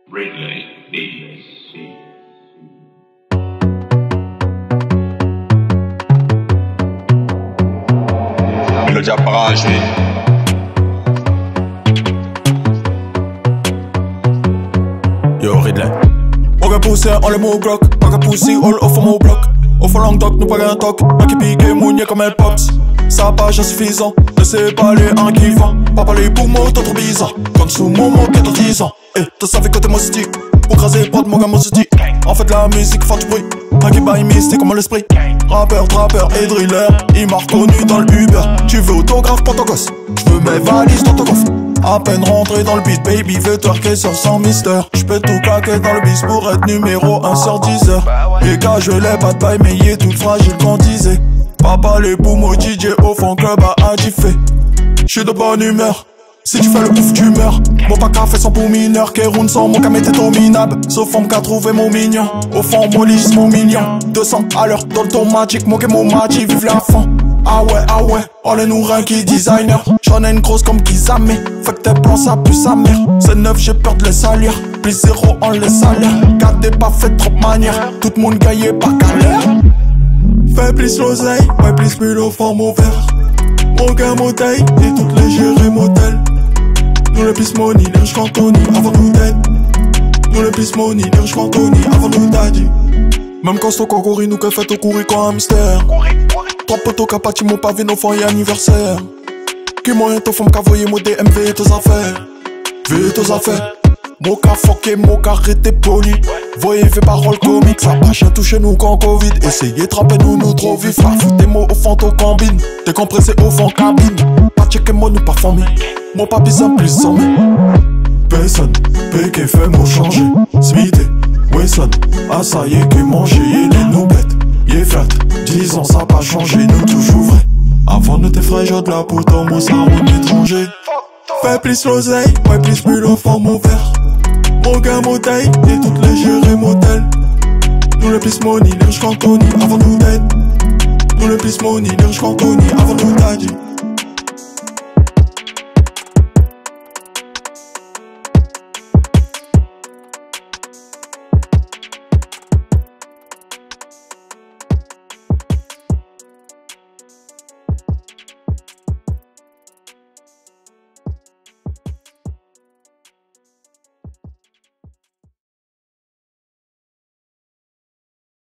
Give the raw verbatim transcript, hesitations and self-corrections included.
Ridley, B. Il a déjà paragé. Yo Ridley. On va pousser, on les mots Glock. Pas qu'à pousser, all off mon bloc. Au fond Languedoc, nous pas un toc. Un qui pique et mounier comme elle pops. Ça pas insuffisant. Ne sais pas les un qui vend. Pas parler pour moi, t'es trop bizarre. Comme sous mon mot, quatorze ans. Eh, t'as savais côté moi stick. Pour craser prod, mon gars, moi dit. En fait, la musique, fait du bruit. Un qui baille mystique comme l'esprit. Rappeur, trappeur et driller. Il m'a reconnu dans le Uber. Tu veux autographe pour ton gosse? J'veux mes valises dans ton coffre. À peine rentré dans le beat, baby veut twerker sur son mister. J'peux tout claquer dans le bis pour être numéro un sur dix heures. Les gars, je l'ai pas de paille, mais il est tout fragile qu'on disait. Papa les poumons, D J au fond club à Adifé. J'suis de bonne humeur. Si tu fais le ouf, tu meurs. Mon paca fait son pour mineur. Kéroun sans mon cam était au minable. Sauf on qu'a trouvé mon mignon. Au fond, mon lit, mon million. deux cents à l'heure dans le ton magique. Mon game, mon magic, vive la fin. Ah ouais, ah ouais, on est nous qui designer. J'en ai une grosse comme Kizame. Fait que tes plans ça pue sa mère. C'est neuf, j'ai peur de les salir. Plus zéro, on les salaire. Gardez pas fait trop manière. Tout le monde gaillé pas galère. Fais plus l'oseille, ouais plus plus au fond mon verre. Mon gars motaille, et toutes les gérées motel. Nous le plus money, les riches Tony avant nous d'être. Nous le plus money, les riches Tony avant nous d'adi. Même quand c'est au courir, nous que fait au courir comme un hamster. Trois potos qu'a pâti mon pavé, nos fins et anniversaire. Qui moyen t'en font qu'à voyer mon D M V et tes affaires. V et tes affaires. Mon cas fucké, mon cas arrêté poli. Voyez, fait parole comique. Ça pas chien touché nous qu'en Covid. Essayez tremper nous, nous trop vif. Là, fout des mots au fond, au combine. Décompressé au fond, cabine. Pas checker moi, nous pas famille. Mon papi c'est plus sans personne, P qui fait mon changer. Smith et Wesson. Ah ça y est, qui mangé, il est nous bête. Il est flat, dix ans ça pas changé, nous toujours vrai. Avant de tes frères, j'ai de la poudre, moi ça roule étranger. Fais plus l'oseille, ouais plus plus au fond mon verre. Mon gars motaille, et toutes les gérées motel. Nous le plus money, les riches Tony avant nous d'être. Nous le plus money, les riches Tony avant nous d'être.